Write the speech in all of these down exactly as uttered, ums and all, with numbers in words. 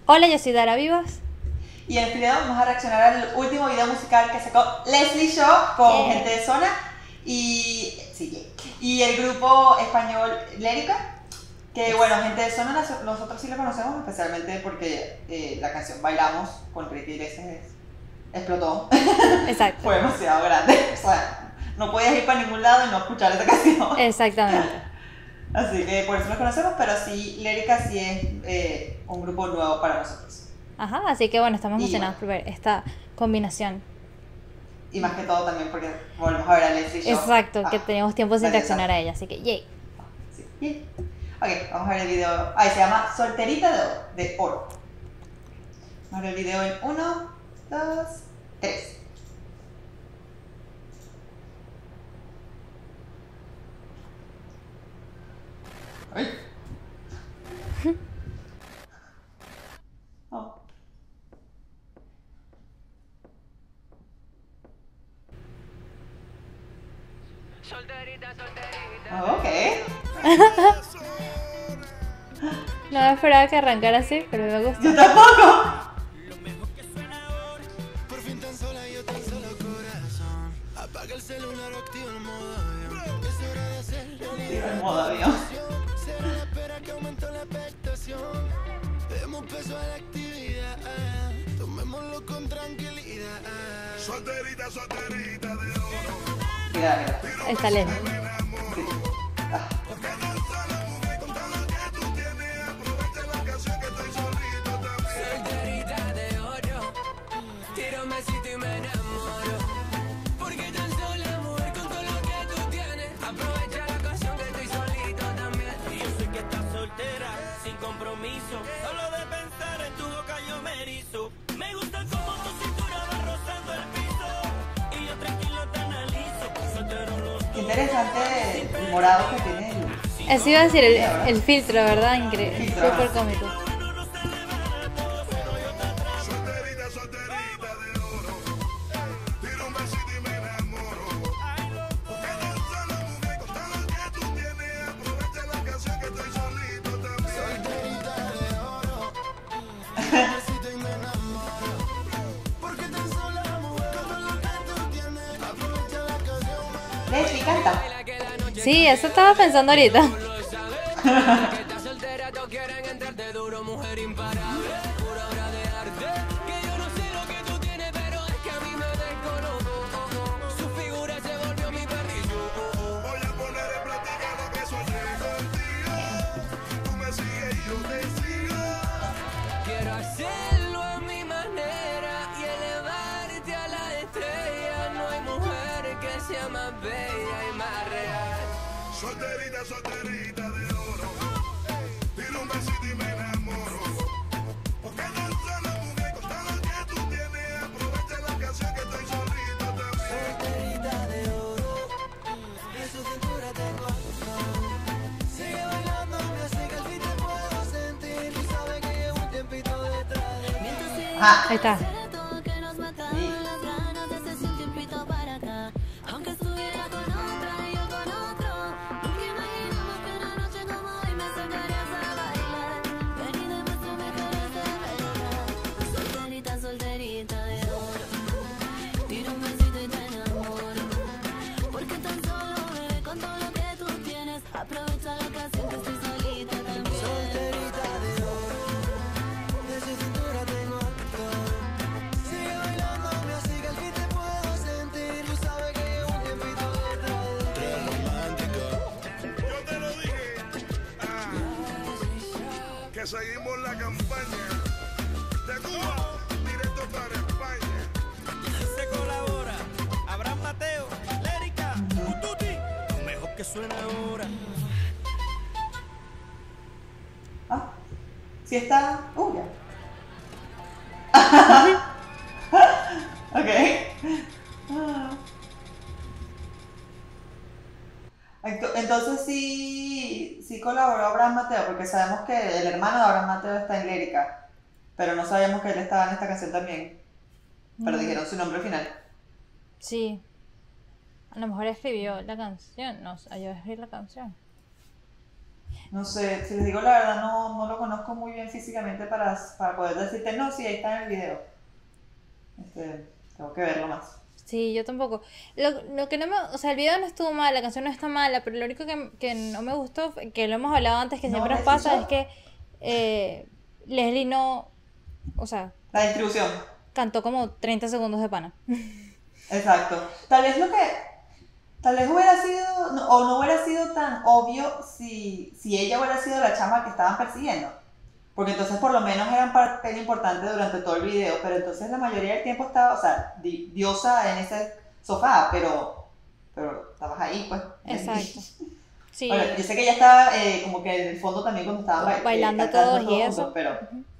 Hola, yo soy Dara Vivas. Y en este video vamos a reaccionar al último video musical que sacó Leslie Shaw con Yeah. gente de Zona y, sí, yeah. y el grupo español Lérica. Que bueno, gente de Zona nosotros sí lo conocemos, especialmente porque eh, la canción Bailamos con Ricky Iglesias explotó. Exacto. Fue demasiado grande. O sea, no podías ir para ningún lado y no escuchar esa canción. Exactamente. Así que por eso los conocemos, pero sí, Lérica sí es eh, un grupo nuevo para nosotros. Ajá, así que bueno, estamos Y emocionados por ver esta combinación. Y más que todo también porque volvemos a ver a Leslie Shaw. Exacto, Ah, que teníamos tiempo sin Vanessa. reaccionar a ella, así que yay. Sí. Yay. Ok, vamos a ver el video. Ahí se llama Solterita de, de Oro. Vamos a ver el video en uno, dos, tres. Ay. Oh. Solterita, solterita. Oh, ok. No me esperaba que arrancara así, pero me gusta. Yo tampoco. Lo mejor que suena ahora. Por fin tan sola, yo tan solo corazón. Apaga el celular, activa el modo avión. Es hora de hacer Digo, en modo avión. Será la espera que aumentó la expectación. Demos peso a la actividad. Tomémoslo con tranquilidad. Solterita, solterita de oro. Mira, mira. Está lento. Sí. Ah. Solterita de oro. Tiro un besito y me enamoro. Porque tan sola, mujer, con todo lo que tú tienes. Aprovecha la ocasión que estoy solito también. Y yo sé que estás soltera, sin compromiso. Solo de pensar en tu boca yo me erizo. Me gusta como tu cintura va rozando el piso. Y yo tranquilo te analizo. Soltero los Qué interesante el morado que tiene el... Eso iba a decir, el, el filtro, ¿verdad? Increíble. Filtro. Súper cómico. solterita, solterita de oro. Tiro un besito y me enamoro. Porque tan sola, mujer, con todo lo que tú tienes. Aprovecha la ocasión que estoy solito también. Solterita de oro. Tiro un besito y me enamoro. Porque tan sola, mujer, con todo lo que tú tienes. Aprovecha la ocasión. Leslie, canta. Sí, eso estaba pensando ahorita. Que estás soltera, todos quieren entrarte duro, mujer imparable. Pura obra de arte. Que yo no sé lo que tú tienes, pero es que a mí me desconozco. Su figura se volvió mi perrillo. Voy a poner en práctica lo que soñé contigo. Tú me sigues y yo te sigo. Quiero hacerlo a mi manera y elevarte a la estrella. No hay mujer que sea más bella y más real. Solterita, solterita de oro. Tiro un besito y me enamoro. Porque tan sola, mujer, con todo lo que tú tienes. Aprovecha la ocasión que estoy solito también. Solterita de oro. En su cintura tengo algo. Sigue bailando, me hace que al fin te puedo sentir. Y sabe que llevo un tiempito detrás de mí. Ah, Ahí está. sí. Solterita de oro. Tiro un besito y te enamoro. Porque tan solo, bebé, con todo lo que tú tienes. Aprovecha la ocasión que estoy solita también. Solterita de oro. De su cintura tengo algo. Sigue bailando, me hace que al fin te puedo sentir. Tú sabes que llevo un tiempito detrás de ti. Romántico. Yo te lo dije. Ah, que seguimos la campaña. De Cuba, directo para España. Se colabora. Abraham Mateo, Lérica, Ututi. Lo mejor que suena ahora. Ah, sí está... Uh, ya. Ok. Ah. Ento- Entonces sí, sí colaboró Abraham Mateo, porque sabemos que el hermano de Abraham Mateo está en Lérica, pero no sabíamos que él estaba en esta canción también. Pero Mm. dijeron su nombre al final. Sí. A lo mejor escribió la canción. No, ayudó a escribir la canción. No sé, si les digo la verdad, no, no lo conozco muy bien físicamente para, para poder decirte, no, sí, ahí está en el video. Este, tengo que verlo más. Sí, yo tampoco. Lo, lo que no me, o sea, el video no estuvo mal, la canción no está mala, pero lo único que, que no me gustó, que lo hemos hablado antes, que No, siempre nos Leslie pasa, Shaw. es que eh, Leslie no, o sea, La distribución. cantó como treinta segundos de pana. Exacto. Tal vez lo que, tal vez hubiera sido, no- o no hubiera sido tan obvio si, si ella hubiera sido la chama que estaban persiguiendo. Porque entonces por lo menos era un papel importante durante todo el video, pero entonces la mayoría del tiempo estaba, o sea, di- diosa en ese sofá, pero, pero estabas ahí, pues. Exacto. Sí, Bueno, yo sé que ella estaba eh, como que en el fondo también cuando estaban ba- eh, bailando cantando todos y todos eso. juntos, pero,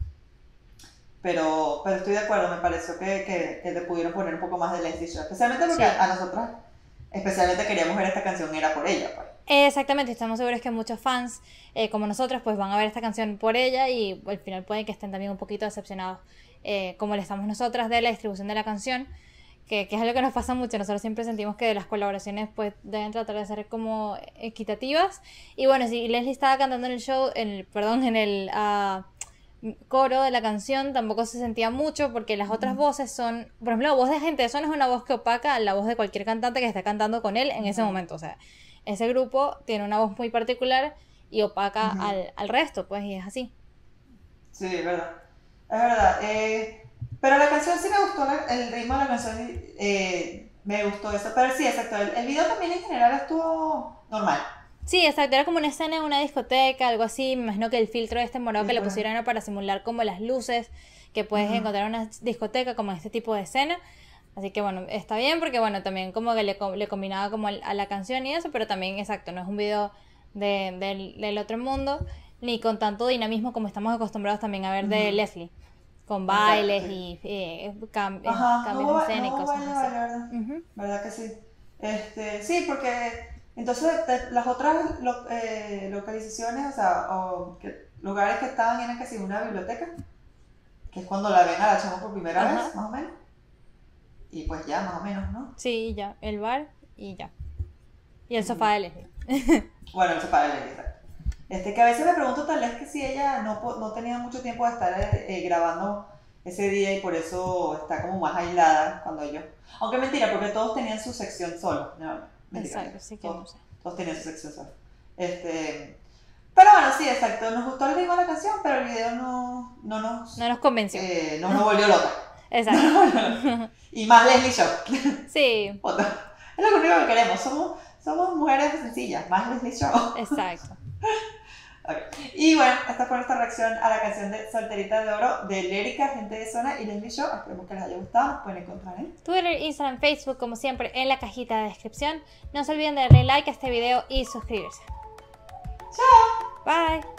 pero, pero estoy de acuerdo, me pareció que, que, que le pudieron poner un poco más de Leslie Shaw, especialmente porque Sí. a, a nosotras, especialmente queríamos ver esta canción, era por ella, pues. exactamente, estamos seguros que muchos fans eh, como nosotros pues van a ver esta canción por ella y al final pueden que estén también un poquito decepcionados eh, como le estamos nosotras de la distribución de la canción, que, que es algo que nos pasa mucho. Nosotros siempre sentimos que las colaboraciones pues deben tratar de ser como equitativas y bueno, si Leslie estaba cantando en el show, en el, perdón, en el ah, coro de la canción tampoco se sentía mucho porque las otras voces son, por ejemplo, la voz de Gente de Zona es una voz que opaca a la voz de cualquier cantante que esté cantando con él en ese momento, o sea, ese grupo tiene una voz muy particular y opaca Ujú. al, al resto, pues, y es así. Sí, es verdad. Es verdad. Eh, pero la canción sí me gustó, la- el ritmo de la canción eh, me gustó eso. Pero sí, exacto. El, el video también en general estuvo normal. Sí, exacto, era como una escena en una discoteca, algo así. Me imagino que el filtro este morado Sí, que le pues. pusieron era para simular como las luces que puedes Ujú. encontrar en una discoteca, como este tipo de escena. Así que bueno, está bien porque bueno, también como que le, co- le combinaba como al- a la canción y eso, pero también, exacto, no es un video de, del, del otro mundo, ni con tanto dinamismo como estamos acostumbrados también a ver de Ujú. Leslie, con Exacto, bailes sí. y eh, cam- eh, Ajá, no cambios hubo, de ba- escena y no hubo cosas baile, así. baile, ¿verdad? Ujú. ¿Verdad que sí? Este, sí, porque entonces de- las otras lo- eh, localizaciones, o sea, o que- lugares que estaban eran casi una biblioteca, que es cuando la ven a la chama por primera Ajá. vez, más o menos. Y pues ya, más o menos, ¿no? Sí, y ya, el bar y ya. Y el sofá de Leslie. Bueno, el sofá de Leslie, exacto. Este, que a veces me pregunto tal vez que si ella no, po- no tenía mucho tiempo de estar eh, eh, grabando ese día y por eso está como más aislada cuando ellos... Aunque mentira, porque todos tenían su sección solo. No, mentira, Exacto, sí que todos, no sé. todos tenían su sección solo. Este, pero bueno, sí, exacto. Nos gustó el ritmo de la canción, pero el video no, no nos, No nos convenció. eh, no nos volvió loca. Exacto. Y más Leslie Show. Sí, Otra. Es lo único que queremos. Somos, somos mujeres sencillas. Más Leslie Show. exacto. Ok. Y bueno, esta fue nuestra reacción a la canción de Solterita de Oro de Lérica, Gente de Zona y Leslie Show. Esperemos que les haya gustado. Nos pueden encontrar en Twitter, Instagram, Facebook, como siempre, en la cajita de descripción. No se olviden de darle like a este video y suscribirse. Chao. Bye.